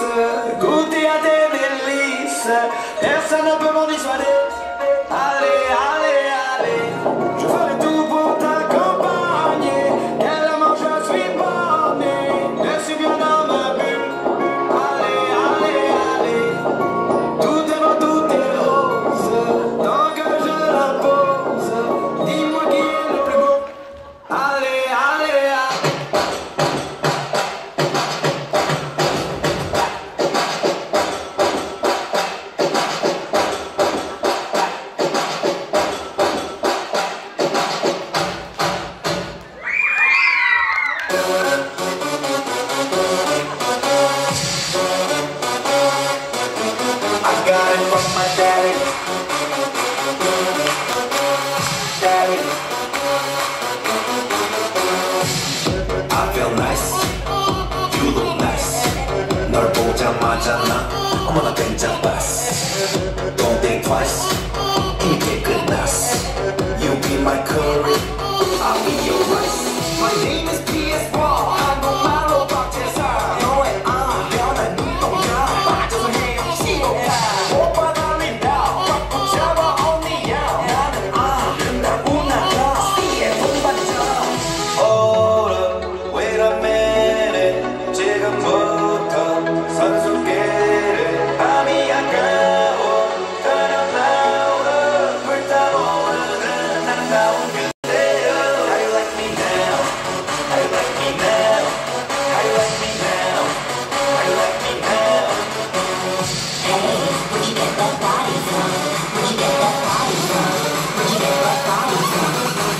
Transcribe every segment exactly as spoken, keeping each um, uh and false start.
goûter à tes délices, personne ne peut m'en dissuader. Allez, allez, allez, je ferai tout pour t'accompagner. Tellement je suis borné, je suis bien dans ma bulle. Allez, allez, allez, tout est beau, tout est rose, tant que je la pose. Dis-moi qui est le plus beau. Allez, allez, allez. I got it from my daddy. Daddy. I feel nice. You look nice. 널 보자마자 나 어머나 땡잡았어. Don't think twice. 이미 깨끗났어. You be my curry. I'll be your rice. My name is P S Ball. 한국말로 박재상. 너의 안 변한 눈동자. 빠져서 헤엄치고가. 오빠 달린다. 꽉 붙잡아 언니야. 나는 안 된다고 나가. 씨의 동반자. Hold up, wait a minute. 지금부터 선수끼리 밤이 아까워. Turn up louder. 불타오르는 아름다운 그대여. How you like me now? How you like me now? How you like me now? How you like me now? Hey, where'd you get that body from? Where'd you get that body from? Where'd you get that body from?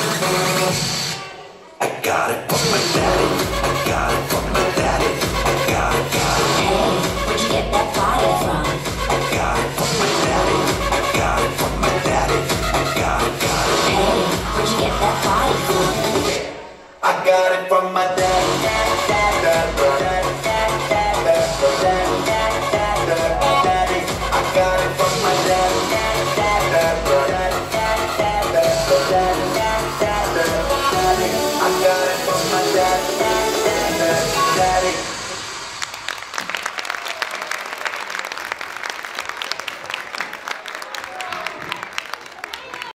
I got it from my daddy. I got it from my daddy. I got it, got it. Hey, where'd you get that body from? I got it from my daddy. I got it from my daddy. I got it, got it. Hey, where'd you get that body from? I got it from my daddy. I got it from my daddy. I got it from my daddy.